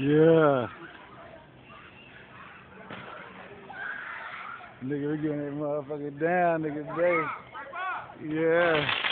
Yeah. Nigga, we getting that motherfucker down, nigga, today. Yeah.